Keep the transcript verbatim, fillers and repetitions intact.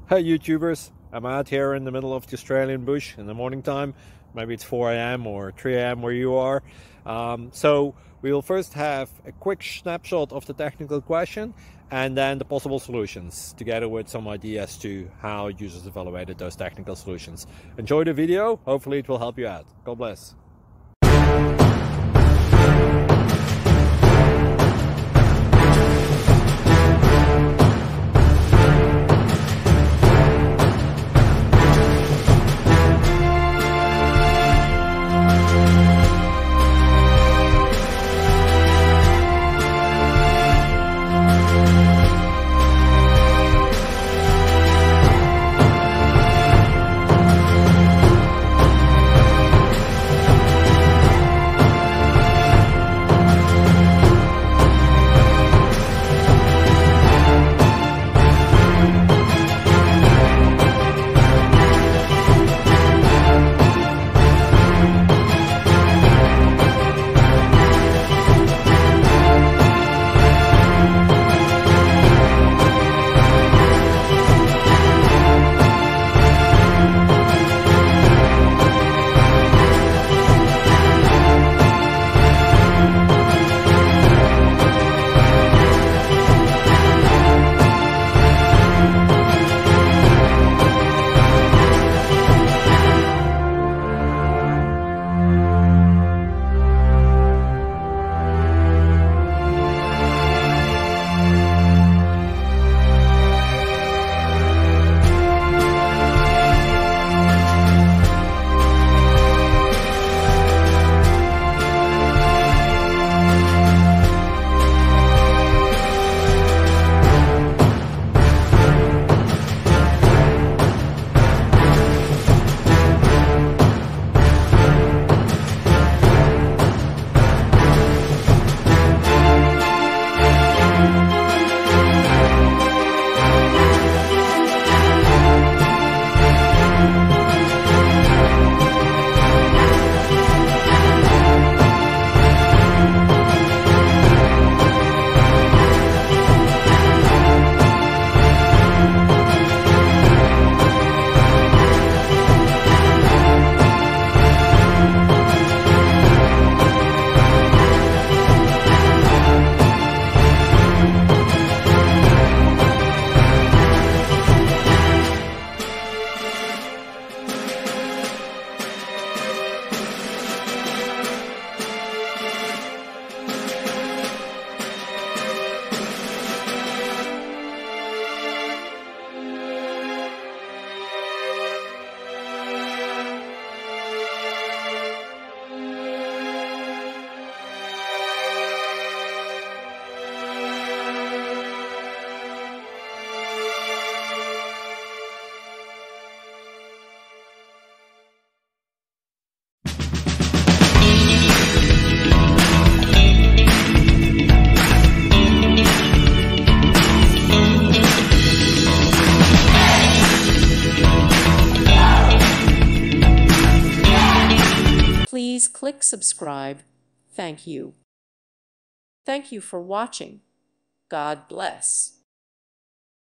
Hey YouTubers, I'm out here in the middle of the Australian bush in the morning time. Maybe it's four A M or three A M where you are. Um, so we'll first have a quick snapshot of the technical question and then the possible solutions, together with some ideas to how users evaluated those technical solutions. Enjoy the video, hopefully it will help you out. God bless. Please click subscribe. Thank you. Thank you for watching. God bless.